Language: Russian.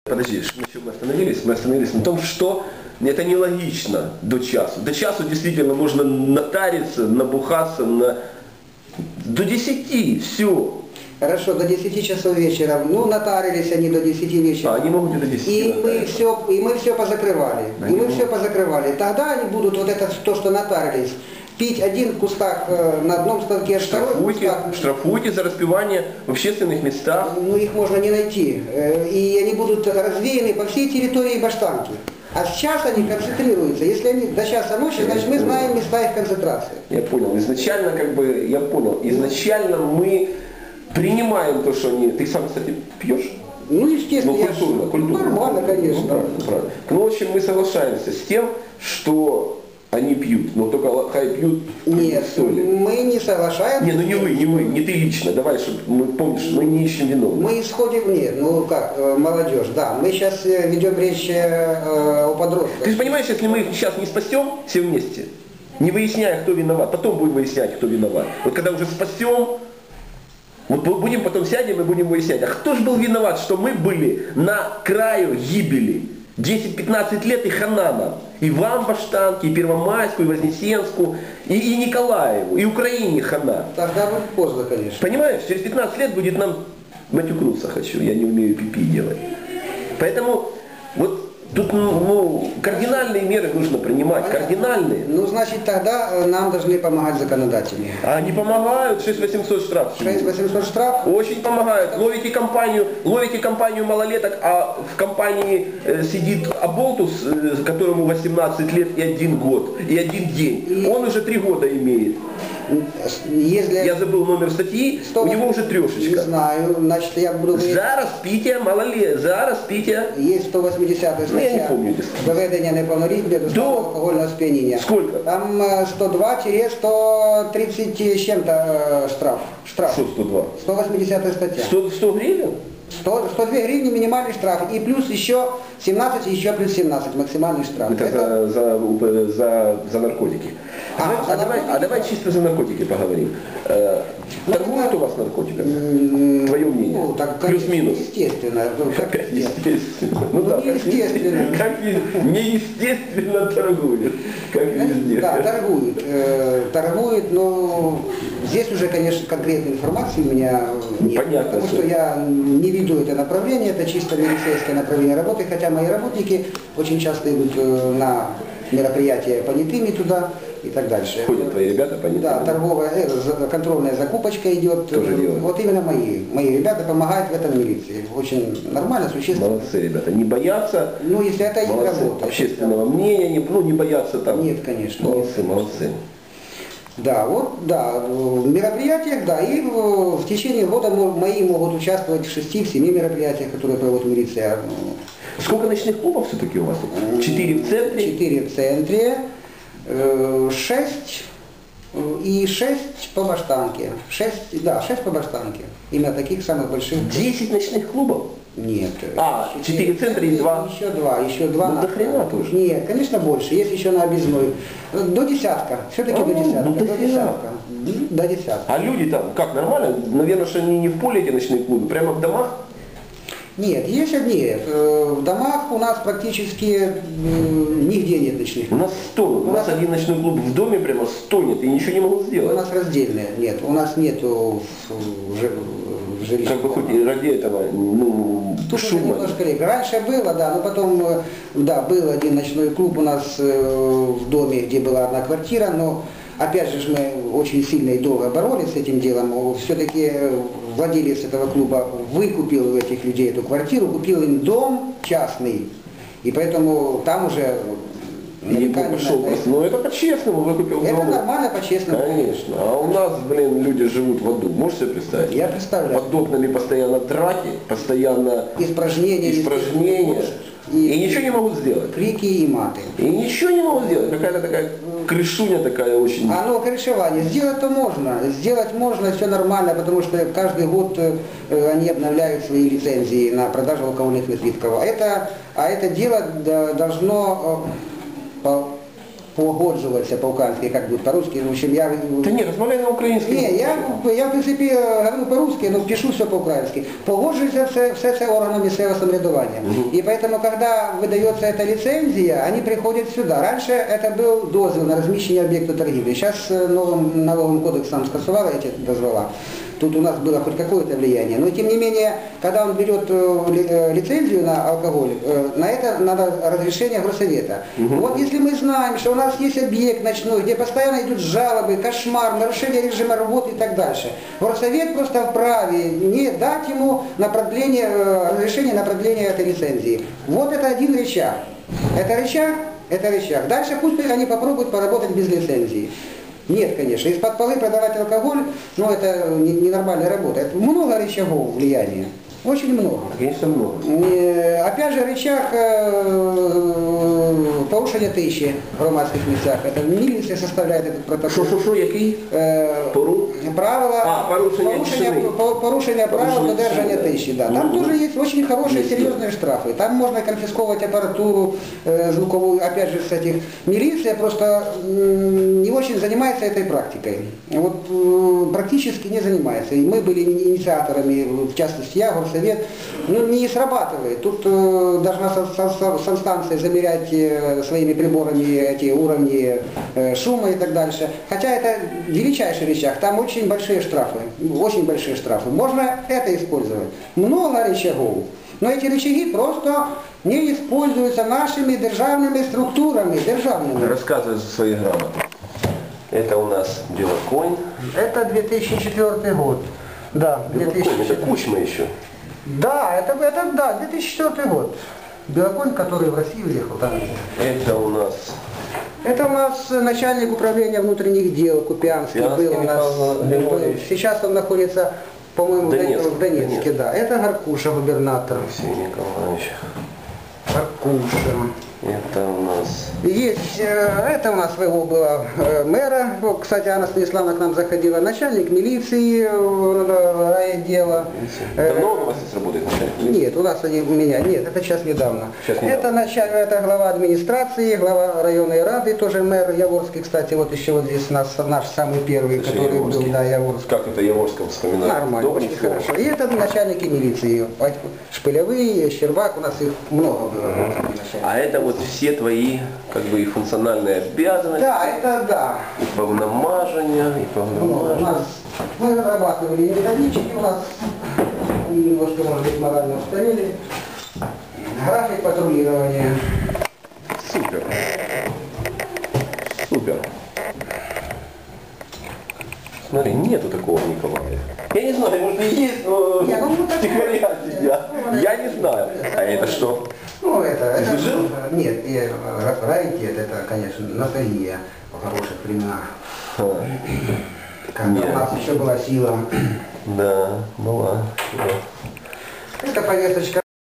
Подожди, на чем мы остановились? Мы остановились на том, что это нелогично до часу. До часу действительно можно натариться, набухаться, до 10, все. Хорошо, до 10 часов вечера. Ну, натарились они до 10 вечера. А, они могут и до 10. И мы все позакрывали. Тогда они будут вот это, то, что натарились, пить один в кустах на одном станке, второй в кустах. Штрафуйте за распивание в общественных местах. Ну, их можно не найти. И они будут развеяны по всей территории Баштанки. А сейчас они концентрируются. Если они до часа ночи, значит мы знаем места их концентрации. Я понял. Изначально, изначально мы принимаем то, что они... Ты сам, кстати, пьешь? Ну, естественно. Ну, культурно. Нормально, конечно. Ну, правильно. Ну, в общем, мы соглашаемся с тем, что они пьют, но только хай пьют. Нет, мы не соглашаемся. Не, ну не вы, не ты лично. Давай, чтобы мы помнишь, мы не ищем виновных. Мы исходим, нет, ну как, молодежь, да. Мы сейчас ведем речь о подростках. Ты же понимаешь, если мы их сейчас не спасем все вместе, не выясняя, кто виноват, потом будем выяснять, кто виноват. Вот когда уже спасем, вот будем потом сядем и будем выяснять, а кто же был виноват, что мы были на краю гибели 10-15 лет и хана нам. И вам Баштанке, и Первомайску, и Вознесенску, и Николаеву, и Украине хана. Тогда будет поздно, конечно. Понимаешь, через 15 лет будет нам матюкнуться хочу, я не умею пипи делать. Поэтому вот тут кардинальные меры нужно принимать, кардинальные. Ну, значит, тогда нам должны помогать законодатели. А они помогают, 6800 штраф. 6800 штраф? Очень помогают. Ловите компанию малолеток, а в компании сидит оболтус, которому 18 лет и 1 год, и 1 день. Он уже 3 года имеет. Если... Я забыл номер статьи, у него уже 3. Не знаю, значит я буду... За распитие малолет, за распитие... Есть 180 стаття. Ну, я не помню. Доведення неповнолітніх до алкогольного сп'яніння. Сколько? Там 102-130 с чем-то штраф. Что 102? 180 статья. 100 гривен? 102 гривни минимальный штраф. И плюс еще 17, еще плюс 17 максимальный штраф. Это за наркотики. Давай чисто за наркотики поговорим. Торгуют у вас наркотиками? Твое мнение? Ну, плюс-минус. Естественно. Естественно. Ну да, естественно. Неестественно торгуют. Как везде. Да, торгуют, но здесь уже, конечно, конкретной информации у меня нет. Понятно. Потому что я не веду это направление, это чисто милицейское направление работы, хотя мои работники очень часто идут на мероприятия понятыми туда и так дальше. Ходят твои ребята понятыми? Да, торговая, контрольная закупочка идет. Тоже делают? Вот именно мои ребята помогают в этом милиции. Очень нормально, существенно. Молодцы ребята, не боятся. Ну, если это их работа. Общественного мнения, не боятся там. Нет, конечно. Молодцы. Да, вот, да, в мероприятиях, да, и в течение года мои могут участвовать в 6-7 мероприятиях, которые проводит милиция. Сколько ночных клубов все-таки у вас тут? 4 в центре? 4 в центре, 6 и 6 по Баштанке. 6 по Баштанке. Именно таких самых больших. 10 ночных клубов? Нет. 4 в центре и 2? Еще два. Ну, до хрена тоже. Нет, конечно, больше. Есть еще на Объездной. До десятка. Все-таки до десятка. Ну, до десятка. А люди там, как, нормально? Наверное, что они не в поле, эти ночные клубы, прямо в домах? Нет, есть одни. В домах у нас практически нигде нет ночных клубов. У нас стонут. У нас один ночной клуб в доме прямо стонет и ничего не могут сделать. У нас раздельные. Нет, у нас нету в жилище. Как бы хоть и ради этого, Тут шума. Немножко легче. Раньше было, да, но потом, да, был один ночной клуб у нас в доме, где была одна квартира, но опять же мы очень сильно и долго боролись с этим делом. Все-таки владелец этого клуба выкупил у этих людей эту квартиру, купил им дом частный, и поэтому там уже... Ну это по-честному выкупил дом. Это нормально, по-честному. Конечно. А у нас, люди живут в аду. Можешь себе представить? Я представляю. Под окнами постоянно драки, постоянно испражнения. И ничего не могут сделать. Крики и маты. И ничего не могут сделать. Какая-то такая крышуня такая очень... Крышевание. Сделать-то можно. Сделать можно, все нормально, потому что каждый год они обновляют свои лицензии на продажу алкогольных напитков. А это дело должно погоджуватися по-українськи, як буде по-русски. В общем, я... Да нет, размовляй на украинском. Не, я в принципі говорю по-русски, но пишу все по-украински. Погоджуюся все це органами місцевого самоврядування. И поэтому, когда выдается эта лицензия, они приходят сюда. Раньше это был дозвол на размещение объекта торгівлі. Сейчас новым налоговым кодексом скасовали эти дозвола. Тут у нас было хоть какое-то влияние. Но тем не менее, когда он берет лицензию на алкоголь, на это надо разрешение горсовета. Вот если мы знаем, что у нас есть объект ночной, где постоянно идут жалобы, кошмар, нарушение режима работы и так дальше, горсовет просто вправе не дать ему на продление, разрешение на продление этой лицензии. Вот это один рычаг. Это рычаг. Дальше пусть они попробуют поработать без лицензии. Нет, конечно. Из-под полы продавать алкоголь, ну это ненормальная работа. Это много рычагов влияния. Очень много. Конечно, много. Опять же, рычаг порушення тиші в громадських місцях. Это міліція составляє этот протокол. Що, який? Правила, порушення правил додержання тиші. Да. Там тоже есть очень хорошие, серьезные штрафы. Там можно конфисковать аппаратуру звуковую. Опять же, кстати, милиция просто не очень занимается этой практикой. Вот практически не занимается. И мы были инициаторами, в частности я, горсовет, ну не срабатывает. Тут должна санстанция замерять своими приборами эти уровни шума и так дальше. Хотя это величайший рычаг, там очень большие штрафы. Можно это использовать. Много рычагов. Но эти рычаги просто не используются нашими державными структурами. Рассказывай за свои грамоты. Это у нас Белоконь. Это 2004 год. Да, Белоконь, это Кучма еще. Да, это 2004 год. Белоконь, который в Россию уехал. Да. Это у нас начальник управления внутренних дел Купянский был у нас. Сейчас он находится, по-моему, в Донецке. Да. Это Гаркуша, губернатор. Алексей Николаевич. Гаркуша. Это у нас... Есть, это у нас своего было мэра, кстати, Анна Станиславовна к нам заходила, начальник милиции райотдела. Давно у вас здесь работает начальник? Нет, у нас они у меня, нет, это сейчас недавно. Это глава администрации, глава районной рады, тоже мэр Яворский, кстати, вот еще вот здесь наш самый первый, который был, да, Яворский. Как это Яворского вспоминать? Нормально, очень хорошо. И это начальники милиции, Шпылевые, Щербак, у нас их много было. А это вот все твои, как бы, и функциональные обязанности. Да, это да. И полномажения, Мы разрабатывали методички, у нас немножко, может быть, морально устарели. График патрулирования. Супер. Супер. Смотри, нету такого Николая. Я не знаю, может и есть, но стихотворят тебя. Я не знаю. А это что? Ну, это нет, раритет, это, конечно, ностальгия в хороших временах. Когда у нас еще была сила. Да, была. Это повесточка